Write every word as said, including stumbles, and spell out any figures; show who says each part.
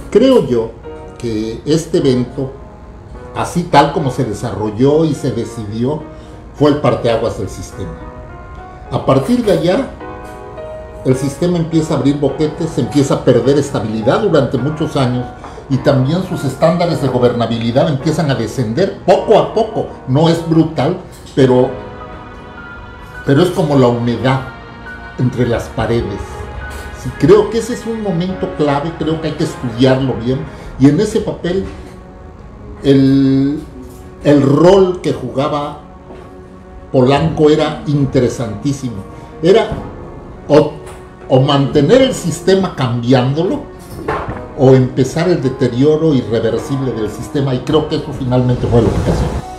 Speaker 1: Creo yo que este evento, así tal como se desarrolló y se decidió, fue el parteaguas del sistema. A partir de allá, el sistema empieza a abrir boquetes, empieza a perder estabilidad durante muchos años y también sus estándares de gobernabilidad empiezan a descender poco a poco. No es brutal, pero, pero es como la humedad entre las paredes. Sí, creo que ese es un momento clave, creo que hay que estudiarlo bien, y en ese papel el, el rol que jugaba Polanco era interesantísimo. Era o, o mantener el sistema cambiándolo, o empezar el deterioro irreversible del sistema, y creo que eso finalmente fue lo que pasó.